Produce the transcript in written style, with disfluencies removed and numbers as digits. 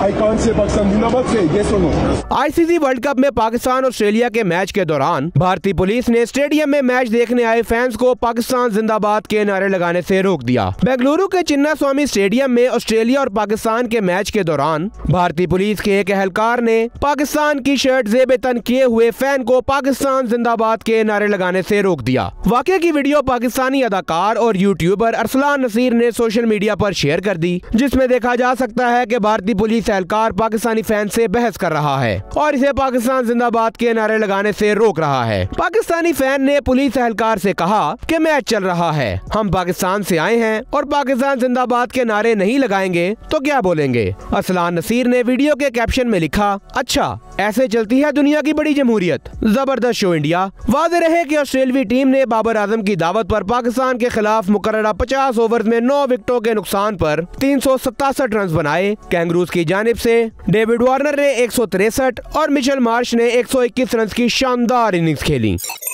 I can't say Pakistan जिंदाबाद से yes or no? ICC world cup में Pakistan Australia के मैच के दौरान भारतीय पुलिस ने स्टेडियम में मैच देखने आए फैंस को पाकिस्तान जिंदाबाद के नारे लगाने से रोक दिया। बेंगलुरु के चिन्ना स्वामी स्टेडियम में ऑस्ट्रेलिया और पाकिस्तान के मैच के दौरान भारतीय पुलिस के एक एहलकार ने पाकिस्तान की शर्ट जेब तन किए हुए फैन को पाकिस्तान जिंदाबाद के नारे लगाने से रोक दिया। वाकये की वीडियो पाकिस्तानी अदाकार और यूट्यूबर अरसलान नसीर ने सोशल मीडिया पर शेयर कर दी, जिसमें देखा जा सकता है कि भारतीय पुलिस एहलकार पाकिस्तानी फैन से बहस कर रहा है और इसे पाकिस्तान जिंदाबाद के नारे लगाने से रोक रहा है। पाकिस्तानी फैन ने पुलिस एहलकार से कहा कि मैच चल रहा है, हम पाकिस्तान से आए हैं और पाकिस्तान जिंदाबाद के नारे नहीं लगाएंगे तो क्या बोलेंगे। अरसलान नसीर ने वीडियो के कैप्शन में लिखा, अच्छा ऐसे चलती है दुनिया की बड़ी जमहूरियत। जबरदस्त शो इंडिया। वाज़ेह रहे कि ऑस्ट्रेलियाई टीम ने बाबर आजम की दावत पर पाकिस्तान के खिलाफ मुकर्ररा 50 ओवर में 9 विकेटों के नुकसान पर 367 रन बनाए। कैंगरूज की जानिब से डेविड वार्नर ने 163 और मिचेल मार्श ने 121 रन की शानदार इनिंग्स खेली।